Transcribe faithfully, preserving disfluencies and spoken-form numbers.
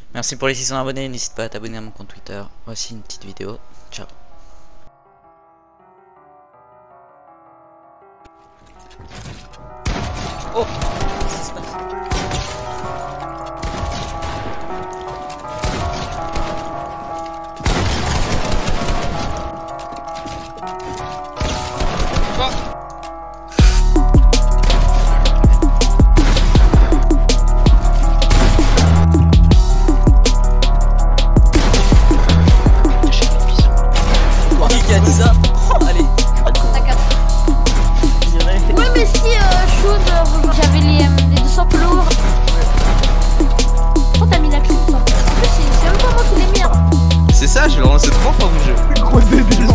Merci pour les six cents abonnés, n'hésite pas à t'abonner à mon compte Twitter. Voici une petite vidéo. Ciao. Oh, qu'est-ce qui se passe? C'est ça, je vais le lancer trois fois le jeu. Gros débile.